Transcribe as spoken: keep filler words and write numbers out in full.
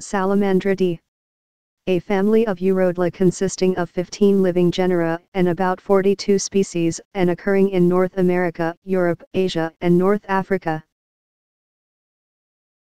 Salamandridae. A family of Urodela consisting of fifteen living genera and about forty-two species, and occurring in North America, Europe, Asia, and North Africa.